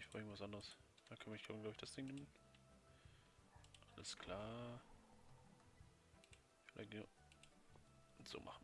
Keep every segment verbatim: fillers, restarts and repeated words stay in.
brauche irgendwas anderes. Da kann ich, glaube ich, das Ding nehmen. Alles klar. Vielleicht so machen.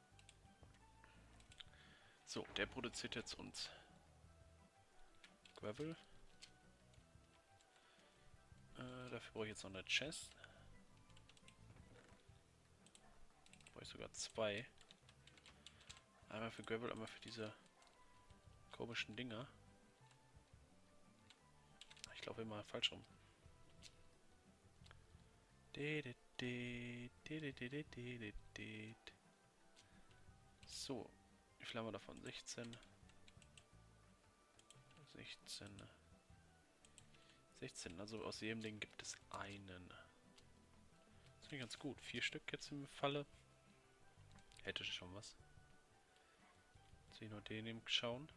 So, der produziert jetzt uns Gravel. Äh, dafür brauche ich jetzt noch eine Chest. Brauche ich sogar zwei. Einmal für Gravel, einmal für diese komischen Dinger. Ich laufe immer falsch rum. So, wie viel haben wir davon? sechzehn. sechzehn. sechzehn, also aus jedem Ding gibt es einen. Das finde ich ganz gut. Vier Stück jetzt im Falle. Hätte schon was. Jetzt will ich nur den eben schauen.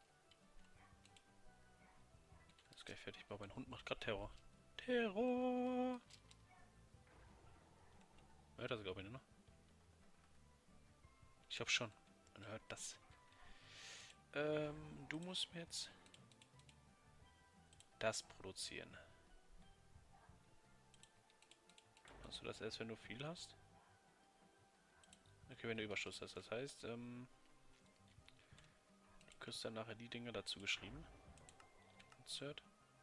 Ist gleich fertig, aber mein Hund macht gerade Terror. Terror! Hört das, glaube ich, noch? Ich hoffe schon. Man hört das. Ähm, du musst mir jetzt das produzieren. Kannst du das erst, wenn du viel hast? Okay, wenn du Überschuss hast. Das heißt, ähm, du kriegst dann nachher die Dinge dazu geschrieben. Insert.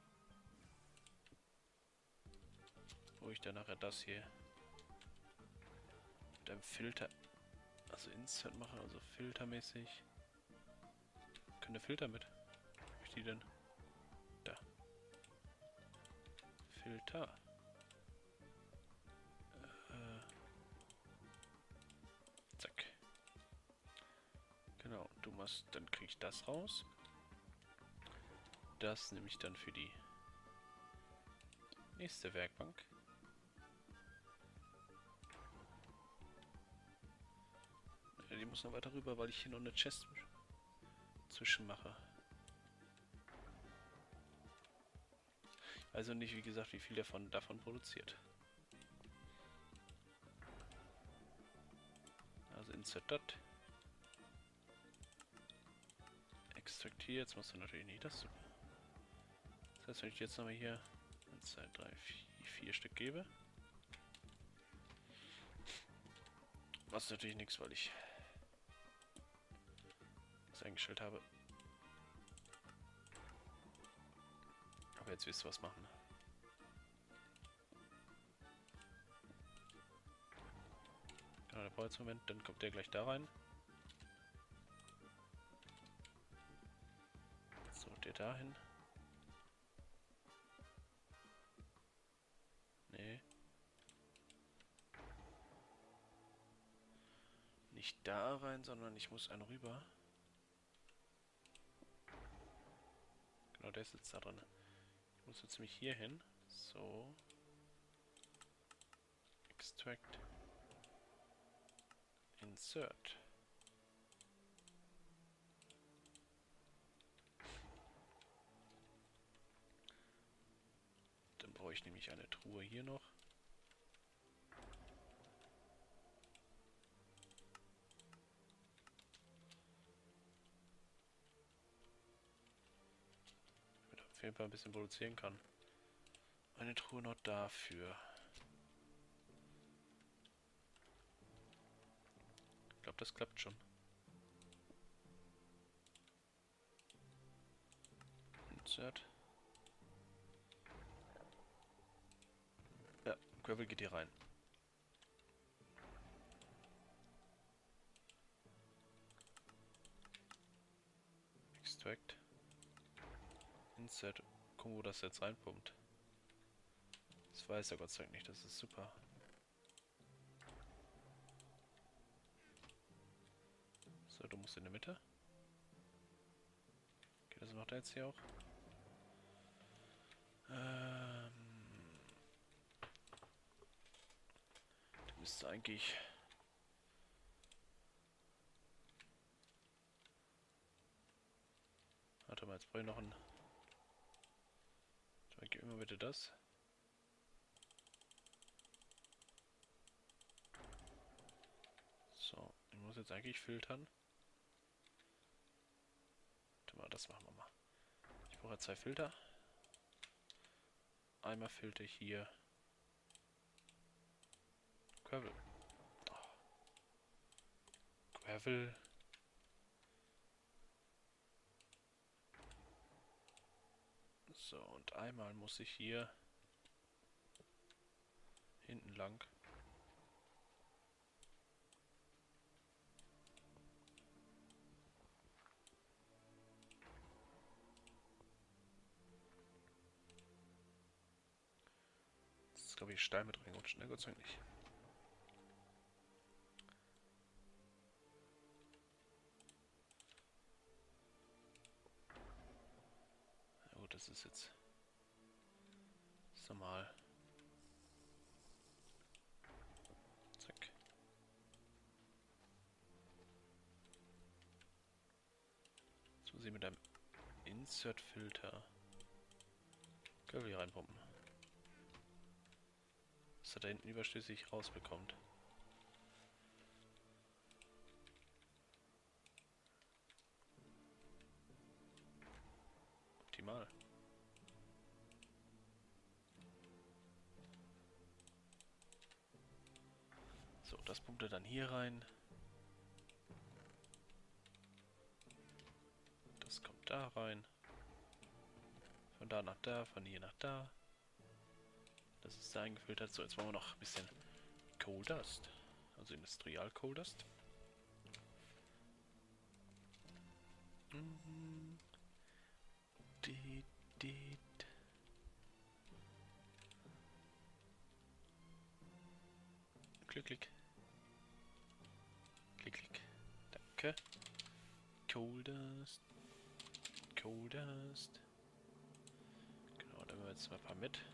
Wo ich dann nachher das hier mit einem Filter, also Insert mache, also filtermäßig. Können Filter mit? Wo hab ich die denn? Da. Filter. Äh. Zack. Genau, du machst, dann krieg ich das raus. Das nehme ich dann für die nächste Werkbank. Ja, die muss noch weiter rüber, weil ich hier noch eine Chest zwischen mache. Also nicht, wie gesagt, wie viel davon davon produziert. Also insert dat. Extraktiert. Jetzt musst du natürlich nicht das. Das heißt, wenn ich jetzt nochmal hier eins, zwei, drei, vier, vier Stück gebe. Was natürlich nichts, weil ich das eingestellt habe. Aber jetzt willst du was machen. Genau, der braucht jetzt einen Moment, dann kommt der gleich da rein. So, der dahin. Nee. Nicht da rein, sondern ich muss einen rüber. Genau, der ist jetzt da drin. Ich muss jetzt nämlich hier hin. So. Extract. Insert. Dann brauche ich nämlich eine Truhe hier noch. Damit ich auf jeden Fall ein bisschen produzieren kann. Eine Truhe noch dafür. Ich glaube, das klappt schon. Insert. Ja, Gravel geht hier rein. Extract. Insert. Gucken, wo das jetzt reinpumpt. Das weiß er Gott sei Dank nicht, das ist super. So, du musst in der Mitte. Okay, das macht er jetzt hier auch. Ähm. Du müsstest eigentlich. Warte mal, jetzt brauche ich noch ein. Gib mir bitte das. So, ich muss jetzt eigentlich filtern. Warte mal, das machen wir mal. Ich Vorher zwei Filter. Einmal Filter hier. Gravel. Oh. Gravel. So, und einmal muss ich hier hinten lang. Das ist, glaube ich, Stein mit reingerutscht, ne? Gott sei Dank nicht. Ja gut, das ist jetzt... Das ist normal. Zack. Jetzt muss ich mit einem Insert-Filter Gravel hier reinpumpen. Dass er da hinten überschüssig rausbekommt. Optimal. So, das pumpt er dann hier rein. Das kommt da rein. Von da nach da, von hier nach da. Das ist da eingefiltert. So, jetzt wollen wir noch ein bisschen Coal Dust. Also Industrial Coal Dust. Mhm. Die, die. Klick, klick. Klick, klick. Danke. Coal Dust. Coal Dust. Genau, da nehmen wir jetzt mal ein paar mit.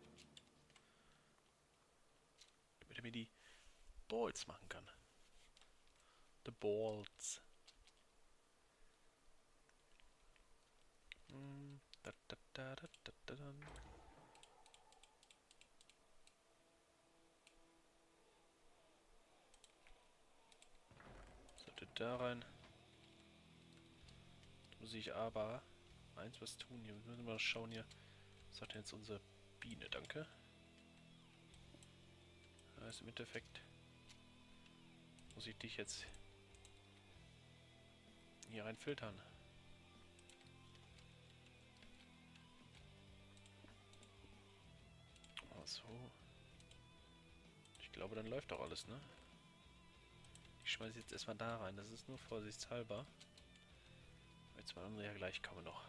Damit er mir die Balls machen kann. The Balls. Mm, da, da, da, da, da, da, da. So, das da rein. Da muss ich aber eins was tun hier. Wir müssen mal schauen hier. Was sagt denn jetzt unsere Biene? Danke. Also im Endeffekt muss ich dich jetzt hier rein filtern. Ach so. Ich glaube, dann läuft doch alles, ne? Ich schmeiße jetzt erstmal da rein. Das ist nur vorsichtshalber. Weil zwei andere ja gleich kommen noch.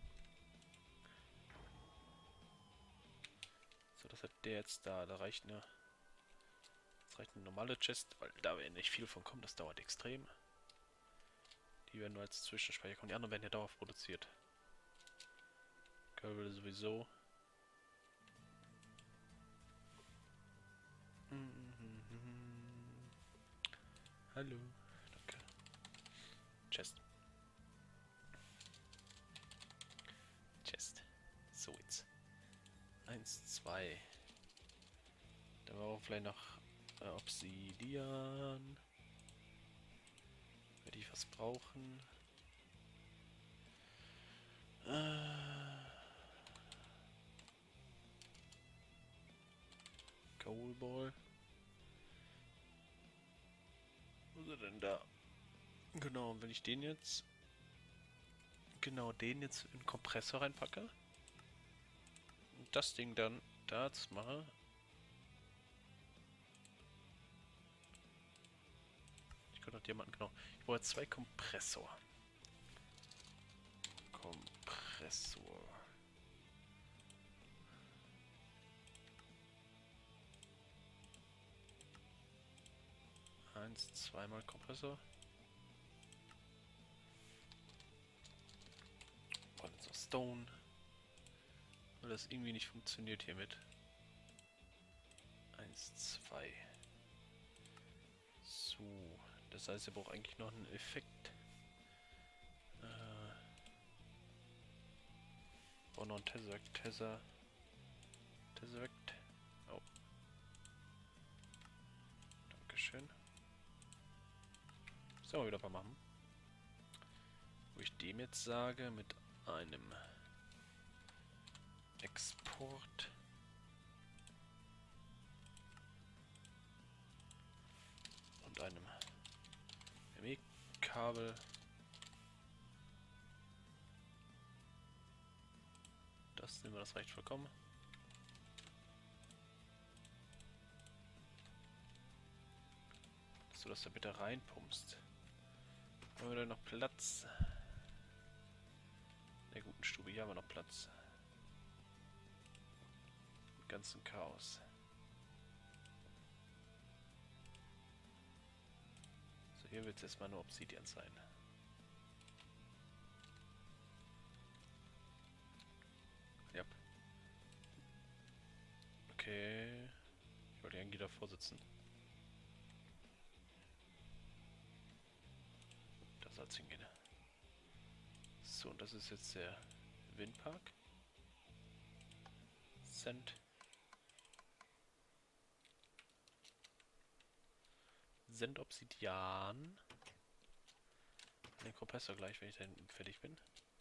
So, das hat der jetzt da. Da reicht eine. Das reicht eine normale Chest, weil da werden nicht viel von kommen. Das dauert extrem. Die werden nur als Zwischenspeicher kommen. Die anderen werden ja dauerhaft produziert. Gravel sowieso. Hallo. Danke. Chest. Chest. So jetzt. Eins, zwei. Dann brauchen wir vielleicht noch äh, Obsidian. Werde ich was brauchen. Äh. Goalball. Wo ist er denn da? Genau, wenn ich den jetzt... Genau, den jetzt in den Kompressor reinpacke. Und das Ding dann da jetzt mache. Ich könnte noch Diamanten, genau. Ich brauche jetzt zwei Kompressor. Kompressor. Eins, zweimal Kompressor. Und so Stone. Weil das irgendwie nicht funktioniert hiermit. Eins, zwei. So. Das heißt, er braucht eigentlich noch einen Effekt. Äh. Oh, noch ein Tesseract. Tesser. Tesseract. Oh. Dankeschön. Sollen wir wieder ein paar machen. Wo ich dem jetzt sage, mit einem Export. Und einem M E-Kabel. Das nehmen wir, das reicht vollkommen. Dass du das da bitte reinpumpst. Haben wir da noch Platz? In der guten Stube, hier haben wir noch Platz. Im ganzen Chaos. So, hier wird es erstmal nur Obsidian sein. Ja. Okay. Ich wollte eigentlich davor sitzen. Da soll es hingehen. So, und das ist jetzt der Windpark. Send. Send Obsidian. Den Kompressor gleich, wenn ich dann fertig bin.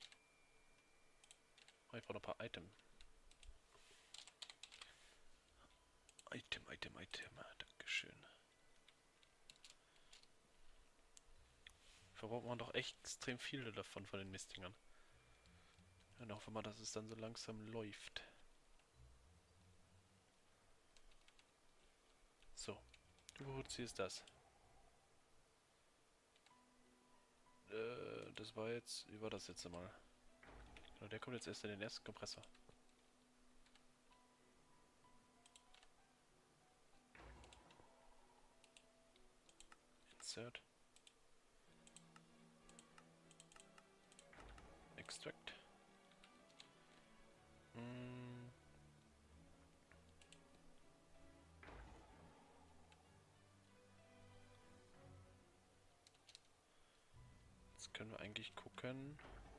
Oh, ich brauche noch ein paar Item. Item, Item, Item. Dankeschön. Verbraucht man doch echt extrem viele davon, von den Mistdingern. Und hoffen wir mal, dass es dann so langsam läuft. So. Du ziehst das. Äh, das war jetzt... Wie war das jetzt einmal? Genau, der kommt jetzt erst in den ersten Kompressor. Insert. Extract. Hm. Jetzt können wir eigentlich gucken.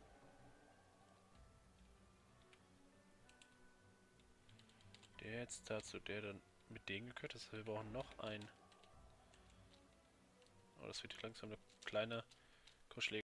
Der jetzt dazu, der dann mit denen gehört. Das heißt, wir brauchen noch ein. Oh, das wird hier langsam eine kleine kuschelige